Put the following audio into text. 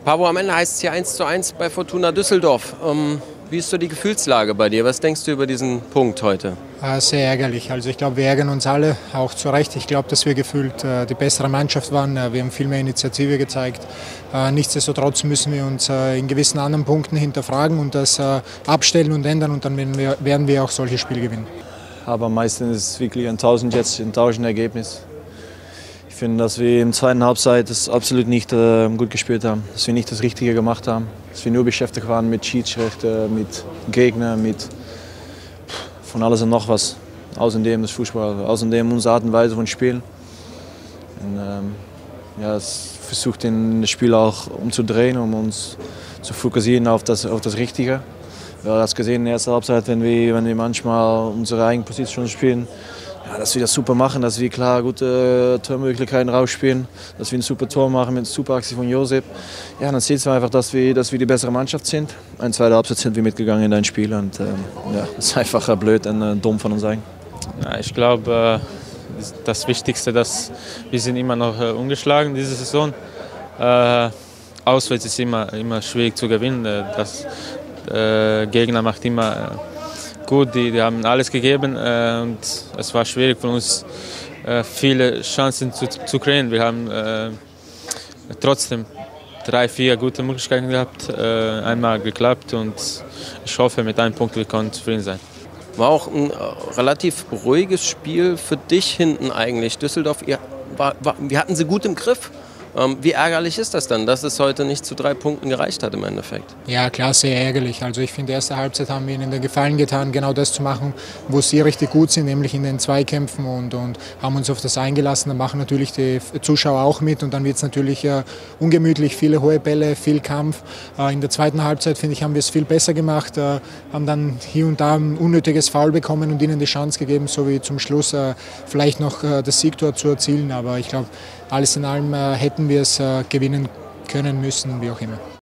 Pavo, am Ende heißt es hier 1:1 bei Fortuna Düsseldorf. Wie ist so die Gefühlslage bei dir? Was denkst du über diesen Punkt heute? Sehr ärgerlich. Also ich glaube, wir ärgern uns alle, auch zu Recht. Ich glaube, dass wir gefühlt die bessere Mannschaft waren. Wir haben viel mehr Initiative gezeigt. Nichtsdestotrotz müssen wir uns in gewissen anderen Punkten hinterfragen und das abstellen und ändern. Und dann werden wir auch solche Spiele gewinnen. Aber meistens ist es wirklich ein Tauschendergebnis. Ich finde, dass wir im zweiten Halbzeit das absolut nicht gut gespielt haben, dass wir nicht das Richtige gemacht haben, dass wir nur beschäftigt waren mit Schiedsrichter, mit Gegnern, mit von alles und noch was. Außerdem das Fußball, außerdem unsere Art und Weise von Spielen. Und, es versucht das Spiel auch umzudrehen, um uns zu fokussieren auf das Richtige. Wir haben das gesehen in der ersten Halbzeit, wenn wir manchmal unsere eigene Position spielen. Ja, dass wir das super machen, dass wir klar gute Tormöglichkeiten rausspielen, dass wir ein super Tor machen mit einer super Aktion von Josep. Ja, dann sieht man einfach, dass wir die bessere Mannschaft sind. Eine zweite Halbzeit sind wir mitgegangen in ein Spiel und das ist einfach blöd und dumm von uns sein. Ja, ich glaube, das Wichtigste, dass wir sind immer noch ungeschlagen diese Saison. Auswärts ist immer schwierig zu gewinnen. Das Gegner macht immer gut, die haben alles gegeben und es war schwierig für uns, viele Chancen zu kreieren. Wir haben trotzdem 3, 4 gute Möglichkeiten gehabt, einmal geklappt und ich hoffe, mit einem Punkt wir können zufrieden sein. War auch ein relativ ruhiges Spiel für dich hinten eigentlich. Düsseldorf, wir hatten sie gut im Griff. Wie ärgerlich ist das dann, dass es heute nicht zu 3 Punkten gereicht hat im Endeffekt? Ja, klar, sehr ärgerlich. Also ich finde, erste Halbzeit haben wir ihnen den Gefallen getan, genau das zu machen, wo sie richtig gut sind, nämlich in den Zweikämpfen und haben uns auf das eingelassen. Dann machen natürlich die Zuschauer auch mit und dann wird es natürlich ungemütlich, viele hohe Bälle, viel Kampf. In der zweiten Halbzeit, finde ich, haben wir es viel besser gemacht, haben dann hier und da ein unnötiges Foul bekommen und ihnen die Chance gegeben, so wie zum Schluss vielleicht noch das Siegtor zu erzielen. Aber ich glaube, alles in allem hätten wir es gewinnen können, müssen, wie auch immer.